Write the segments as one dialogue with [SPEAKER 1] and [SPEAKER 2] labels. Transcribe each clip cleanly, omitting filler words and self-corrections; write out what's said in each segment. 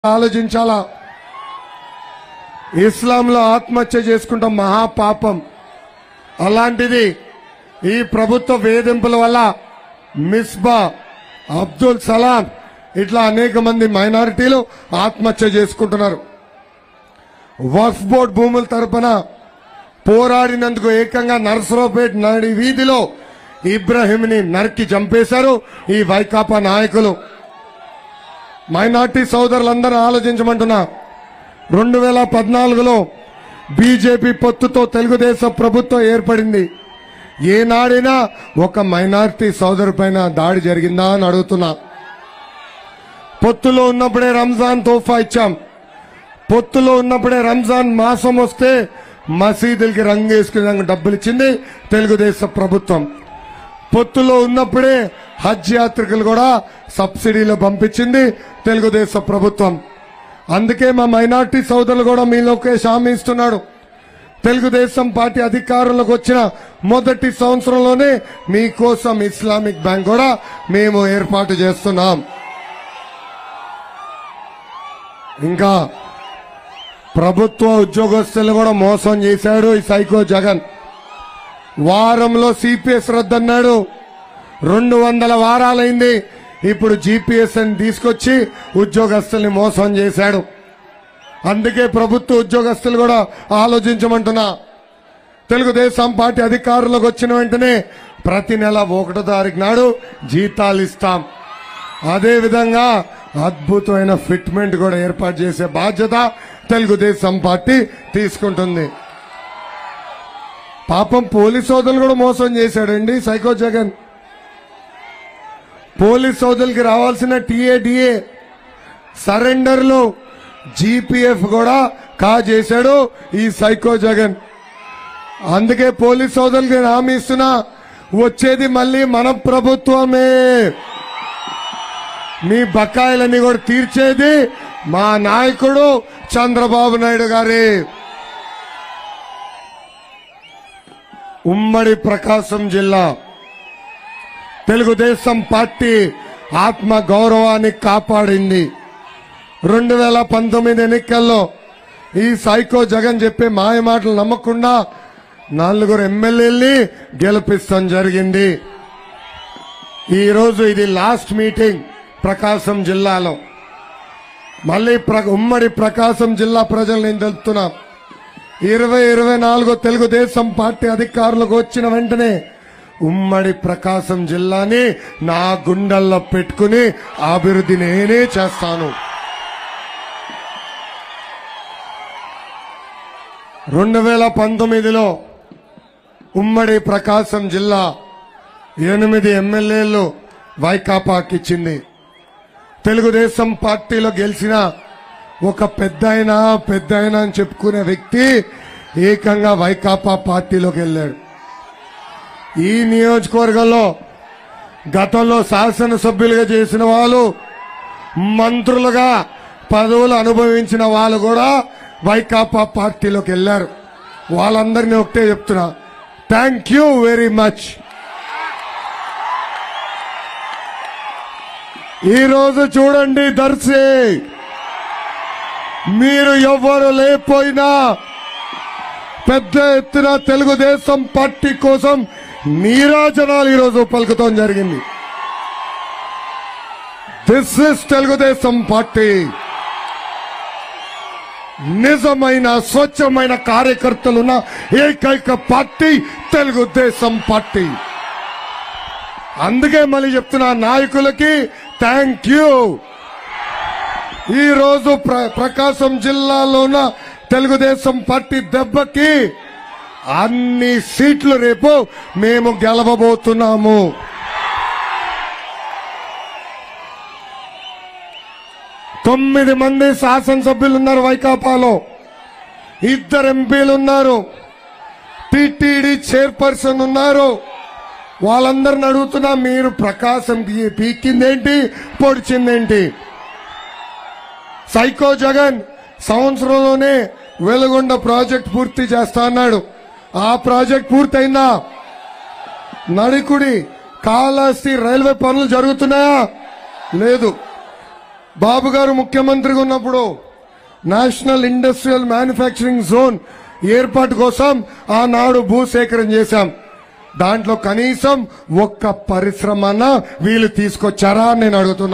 [SPEAKER 1] ఆలోచించాలా. ఇస్లాంలో ఆత్మహత్య చేసుకుంటాం మహాపాపం. అలాంటిది ఈ ప్రభుత్వ వేధింపుల వల్ల మిస్బా, అబ్దుల్ సలాం ఇట్లా అనేక మంది మైనారిటీలు ఆత్మహత్య చేసుకుంటున్నారు. వక్ఫ్ బోర్డు భూముల తరపున పోరాడినందుకు ఏకంగా నర్సరావుపేట నడి వీధిలో ఇబ్రాహింని నరికి చంపేశారు ఈ వైకాపా నాయకులు. మైనార్టీ సోదరులందరూ ఆలోచించమంటున్నా. 2014లో బీజేపీ పొత్తుతో తెలుగుదేశం ప్రభుత్వం ఏర్పడింది. ఏనాడైనా ఒక మైనార్టీ సోదరు పైన దాడి జరిగిందా అని అడుగుతున్నా. పొత్తులో ఉన్నప్పుడే రంజాన్ తోఫా ఇచ్చాం. పొత్తులో ఉన్నప్పుడే రంజాన్ మాసం వస్తే మసీదులకి రంగేసుకునే డబ్బులు ఇచ్చింది తెలుగుదేశం ప్రభుత్వం. పొత్తులో ఉన్నప్పుడే హజ్ యాత్రికులు కూడా సబ్సిడీలో పంపించింది తెలుగుదేశం ప్రభుత్వం. అందుకే మా మైనార్టీ సోదరులు కూడా మీలోకే హామీ ఇస్తున్నాడు. తెలుగుదేశం పార్టీ అధికారంలోకి వచ్చిన మొదటి సంవత్సరంలోనే మీకోసం ఇస్లామిక్ బ్యాంక్ కూడా మేము ఏర్పాటు చేస్తున్నాం. ఇంకా ప్రభుత్వ ఉద్యోగస్తులు కూడా మోసం చేశాడు ఈ సైకో జగన్. వారంలో సిపిఎస్ రద్దన్నాడు. 200 వారాలైంది. ఇప్పుడు జీపీఎస్ అని తీసుకొచ్చి ఉద్యోగస్తుల్ని మోసం చేశాడు. అందుకే ప్రభుత్వ ఉద్యోగస్తులు కూడా ఆలోచించమంటున్నా. తెలుగుదేశం పార్టీ అధికారంలోకి వచ్చిన వెంటనే ప్రతి నెల 1వ తారీఖు నాడు జీతాలు ఇస్తాం. అదేవిధంగా అద్భుతమైన ఫిట్మెంట్ కూడా ఏర్పాటు చేసే బాధ్యత తెలుగుదేశం పార్టీ తీసుకుంటుంది. పాపం పోలీస్ సోదరులు కూడా మోసం చేశాడండి సైకో జగన్. పోలీస్ సోదరులకి రావాల్సిన టీఏడిఏ సరెండర్ లో జీపీఎఫ్ కూడా కాజేశాడు ఈ సైకో జగన్. అందుకే పోలీస్ సోదరులకి హామీ ఇస్తున్నా, వచ్చేది మళ్ళీ మన ప్రభుత్వమే. మీ బకాయిలన్నీ కూడా తీర్చేది మా నాయకుడు చంద్రబాబు నాయుడు గారి. ఉమ్మడి ప్రకాశం జిల్లా తెలుగుదేశం పార్టీ ఆత్మ గౌరవాన్ని కాపాడింది. 2019 ఎన్నికల్లో ఈ సైకో జగన్ చెప్పే మాయ మాటలు నమ్మకుండా 4 ఎమ్మెల్యేల్ని గెలిపిస్తాం జరిగింది. ఈ రోజు ఇది లాస్ట్ మీటింగ్ ప్రకాశం జిల్లాలో. మళ్ళీ ఉమ్మడి ప్రకాశం జిల్లా ప్రజలు నేను తెలుపుతున్నా, 2024 తెలుగుదేశం పార్టీ అధికారులకు వచ్చిన వెంటనే ఉమ్మడి ప్రకాశం జిల్లాని నా గుండెల్లో పెట్టుకుని అభివృద్ధి నేనే చేస్తాను. 2019లో ఉమ్మడి ప్రకాశం జిల్లా 8 ఎమ్మెల్యేలు వైకాపాకి ఇచ్చింది. తెలుగుదేశం పార్టీలో గెలిచిన ఒక పెద్దాయన అని చెప్పుకునే వ్యక్తి ఏకంగా వైకాపా పార్టీలోకి వెళ్ళాడు. ఈ నియోజకవర్గంలో గతంలో శాసనసభ్యులుగా చేసిన వాళ్ళు, మంత్రులుగా పదవులు అనుభవించిన వాళ్ళు కూడా వైకాపా పార్టీలోకి వెళ్ళారు. వాళ్ళందరినీ ఒకటే చెప్తున్నా, థ్యాంక్ యూ వెరీ మచ్. ఈ రోజు చూడండి దర్శి, మీరు ఎవ్వరు లేకపోయినా పెద్ద ఎత్తున తెలుగుదేశం పార్టీ కోసం నీరాజనాలు ఈరోజు పలుకుతాం జరిగింది. This is Telugu Desam party. నిజమైన స్వచ్ఛమైన కార్యకర్తలున్న ఏకైక పార్టీ తెలుగుదేశం పార్టీ. అందుకే మళ్ళీ చెప్తున్నా, నాయకులకి థ్యాంక్ యూ. ఈ రోజు ప్రకాశం జిల్లాలో ఉన్న తెలుగుదేశం పార్టీ దెబ్బకి అన్ని సీట్లు రేపు మేము గెలవబోతున్నాము. తొమ్మిది మంది శాసనసభ్యులు ఉన్నారు వైకాపాలో, 2 ఎంపీలు ఉన్నారు, టీటీడీ చైర్పర్సన్ ఉన్నారు. వాళ్ళందరిని అడుగుతున్నా, మీరు ప్రకాశం పీకిందేంటి, పొడిచిందేంటి? సైకో జగన్ సంవత్సరంలోనే వెలుగొండ ప్రాజెక్ట్ పూర్తి చేస్తా అన్నాడు. ఆ ప్రాజెక్ట్ పూర్తయిందా? నడికుడి కాళహస్తి రైల్వే పనులు జరుగుతున్నాయా? లేదు. బాబు గారు ముఖ్యమంత్రిగా ఉన్నప్పుడు నేషనల్ ఇండస్ట్రియల్ మ్యానుఫ్యాక్చరింగ్ జోన్ ఏర్పాటు కోసం ఆనాడు భూసేకరణ చేశాం. దాంట్లో కనీసం ఒక్క పరిశ్రమన వీళ్ళు తీసుకొచ్చారా అని నేను అడుగుతున్నా.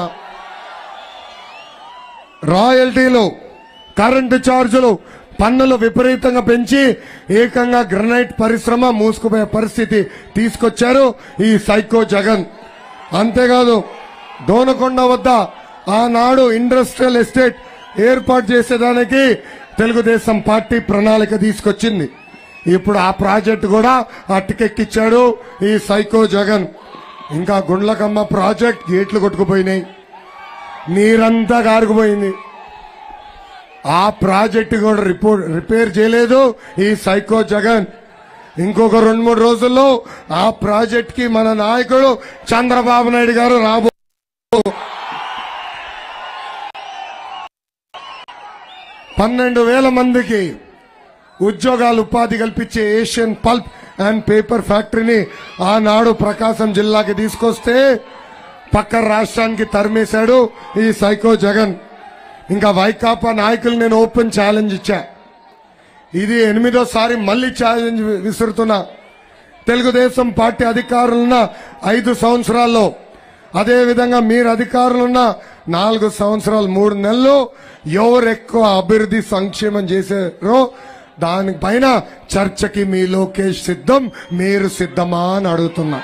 [SPEAKER 1] రాయల్టీలు, కరెంటు ఛార్జీలు, పన్నులు విపరీతంగా పెంచి ఏకంగా గ్రనైట్ పరిశ్రమ మూసుకుపోయే పరిస్థితి తీసుకొచ్చారు ఈ సైకో జగన్. అంతేకాదు దోనకొండ వద్ద ఆనాడు ఇండస్ట్రియల్ ఎస్టేట్ ఏర్పాటు చేసేదానికి తెలుగుదేశం పార్టీ ప్రణాళిక తీసుకొచ్చింది. ఇప్పుడు ఆ ప్రాజెక్టు కూడా అట్టుకెక్కిచ్చాడు ఈ సైకో జగన్. ఇంకా గుండ్లకమ్మ ప్రాజెక్ట్ గేట్లు కొట్టుకుపోయినాయి, నీరంతా కారుకుపోయింది. ఆ ప్రాజెక్టు కూడా రిపేర్ చేయలేదు ఈ సైకో జగన్. ఇంకొక 2-3 రోజుల్లో ఆ ప్రాజెక్ట్ కి మన నాయకుడు చంద్రబాబు నాయుడు గారు రాబో 12,000 మందికి ఉద్యోగాలు ఉపాధి కల్పించే ఏషియన్ పల్ప్ అండ్ పేపర్ ఫ్యాక్టరీని ఆనాడు ప్రకాశం జిల్లాకి తీసుకొస్తే పక్క రాష్ట్రానికి తరిమేశాడు ఈ సైకో జగన్. ఇంకా వైకాపా నాయకులు నేను ఓపెన్ ఛాలెంజ్ ఇచ్చా. ఇది 8వ సారి మళ్లీ ఛాలెంజ్ విసురుతున్నా. తెలుగుదేశం పార్టీ అధికారులున్న 5 సంవత్సరాల్లో, అదేవిధంగా మీరు అధికారులున్న 4 సంవత్సరాలు 3 నెలలు ఎవరు ఎక్కువ అభివృద్ధి సంక్షేమం చేశారో దానిపైన చర్చకి మీ లోకేష్ సిద్ధం, మీరు సిద్ధమా అని అడుగుతున్నా.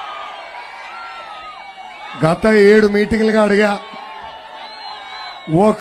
[SPEAKER 1] గత 7 మీటింగ్లుగా అడిగా,